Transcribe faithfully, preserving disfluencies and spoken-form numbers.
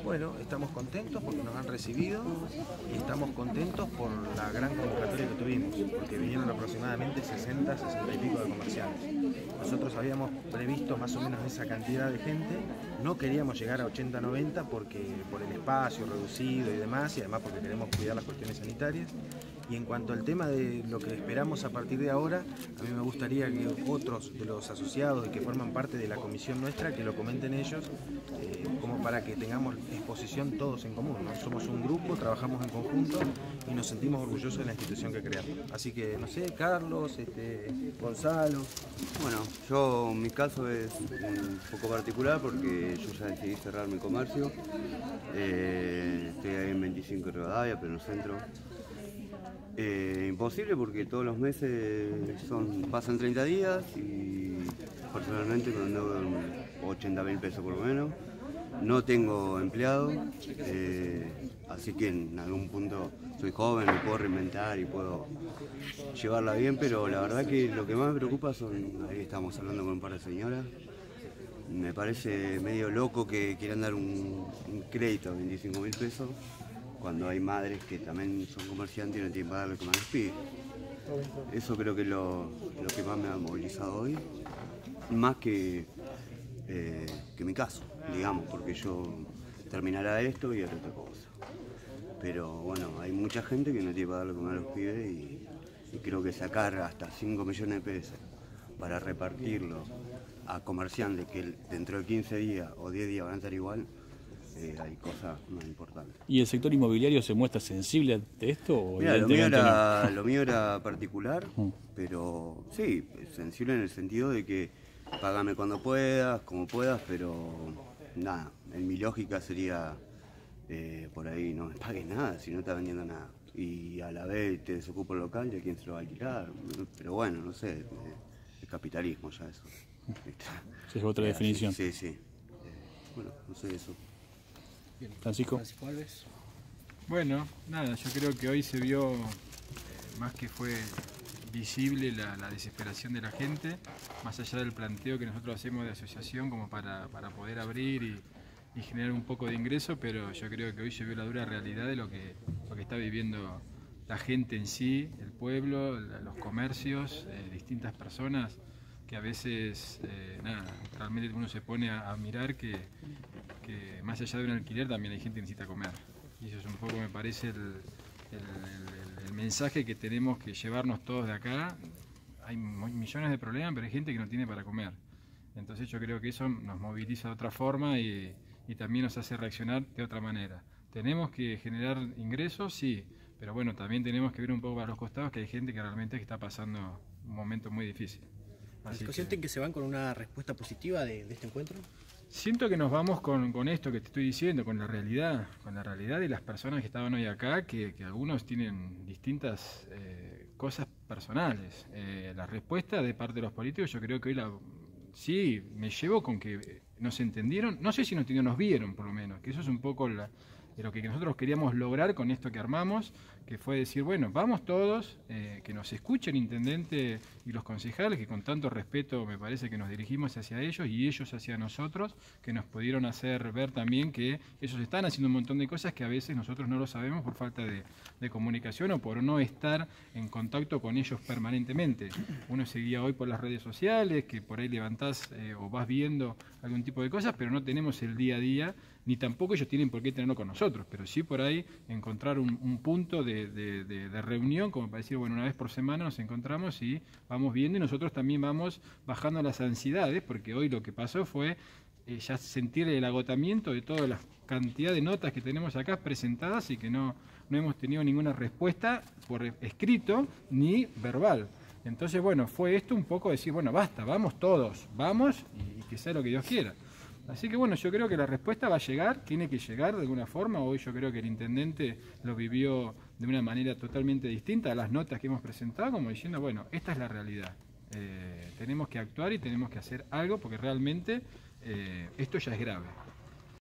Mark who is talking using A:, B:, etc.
A: Bueno, estamos contentos porque nos han recibido y estamos contentos por la gran convocatoria que tuvimos, porque vinieron aproximadamente sesenta, sesenta y pico de comerciantes. Nosotros habíamos previsto más o menos esa cantidad de gente, no queríamos llegar a ochenta, noventa porque por el espacio reducido y demás, y además porque queremos cuidar las cuestiones sanitarias. Y en cuanto al tema de lo que esperamos a partir de ahora, a mí me gustaría que otros de los asociados y que forman parte de la comisión nuestra, que lo comenten ellos, eh, como para que tengamos exposición todos en común, ¿no? Somos un grupo, trabajamos en conjunto y nos sentimos orgullosos de la institución que creamos. Así que, no sé, Carlos, este, Gonzalo.
B: Bueno, yo, mi caso es un poco particular porque yo ya decidí cerrar mi comercio. Eh, estoy ahí en veinticinco de Rivadavia, pleno centro. Eh, imposible porque todos los meses son, pasan treinta días y personalmente me endeudo ochenta mil pesos por lo menos. No tengo empleado, eh, así que en algún punto soy joven, me puedo reinventar y puedo llevarla bien, pero la verdad que lo que más me preocupa son, ahí estamos hablando con un par de señoras, me parece medio loco que quieran dar un, un crédito de veinticinco mil pesos cuando hay madres que también son comerciantes y no tienen para darle como a los pibes. Eso creo que es lo, lo que más me ha movilizado hoy, más que, eh, que mi caso, digamos, porque yo terminará esto y haré otra cosa. Pero bueno, hay mucha gente que no tiene para darle como a los pibes y, y creo que sacar hasta cinco millones de pesos para repartirlo a comerciantes que dentro de quince días o diez días van a estar igual, Eh, hay cosas más importantes.
C: ¿Y el sector inmobiliario se muestra sensible ante esto? O
B: Mira, lo, mío era, lo mío era particular, uh. pero sí, sensible en el sentido de que págame cuando puedas, como puedas, pero nada, en mi lógica sería eh, por ahí no me pagues nada si no estás vendiendo nada. Y a la vez te desocupo el local y a quién se lo va a alquilar. Pero bueno, no sé, el capitalismo ya eso.
C: Esa es otra eh, definición.
B: Sí, sí. sí. Eh, bueno, no sé eso.
C: Bien. Francisco.
D: Bueno, nada, yo creo que hoy se vio, eh, más que fue visible la, la desesperación de la gente, más allá del planteo que nosotros hacemos de asociación como para, para poder abrir y, y generar un poco de ingreso, pero yo creo que hoy se vio la dura realidad de lo que, lo que está viviendo la gente en sí, el pueblo, los comercios, eh, distintas personas, que a veces, eh, nada, realmente uno se pone a, a mirar que, que más allá de un alquiler también hay gente que necesita comer. Y eso es un poco, me parece, el, el, el, el mensaje que tenemos que llevarnos todos de acá. Hay millones de problemas, pero hay gente que no tiene para comer. Entonces yo creo que eso nos moviliza de otra forma y, y también nos hace reaccionar de otra manera. ¿Tenemos que generar ingresos? Sí, pero bueno, también tenemos que ver un poco para los costados que hay gente que realmente está pasando un momento muy difícil.
E: ¿Sienten que se van con una respuesta positiva de, de este encuentro?
D: Siento que nos vamos con, con esto que te estoy diciendo, con la realidad, con la realidad de las personas que estaban hoy acá, que, que algunos tienen distintas eh, cosas personales. Eh, la respuesta de parte de los políticos, yo creo que hoy la, sí, me llevo con que nos entendieron, no sé si nos entendieron, nos vieron por lo menos, que eso es un poco la, de lo que nosotros queríamos lograr con esto que armamos, que fue decir, bueno, vamos todos, eh, que nos escuche el intendente y los concejales, que con tanto respeto me parece que nos dirigimos hacia ellos y ellos hacia nosotros, que nos pudieron hacer ver también que ellos están haciendo un montón de cosas que a veces nosotros no lo sabemos por falta de, de comunicación o por no estar en contacto con ellos permanentemente. Uno seguía hoy por las redes sociales, que por ahí levantás eh, o vas viendo algún tipo de cosas, pero no tenemos el día a día, ni tampoco ellos tienen por qué tenerlo con nosotros, pero sí por ahí encontrar un, un punto de, de, de, de reunión, como para decir, bueno, una vez por semana nos encontramos y vamos viendo y nosotros también vamos bajando las ansiedades, porque hoy lo que pasó fue eh, ya sentir el agotamiento de toda la cantidad de notas que tenemos acá presentadas y que no, no hemos tenido ninguna respuesta por escrito ni verbal. Entonces, bueno, fue esto un poco decir, bueno, basta, vamos todos, vamos y, y que sea lo que Dios quiera. Así que bueno, yo creo que la respuesta va a llegar, tiene que llegar de alguna forma. Hoy yo creo que el intendente lo vivió de una manera totalmente distinta a las notas que hemos presentado, como diciendo, bueno, esta es la realidad. Eh, tenemos que actuar y tenemos que hacer algo porque realmente eh, esto ya es grave.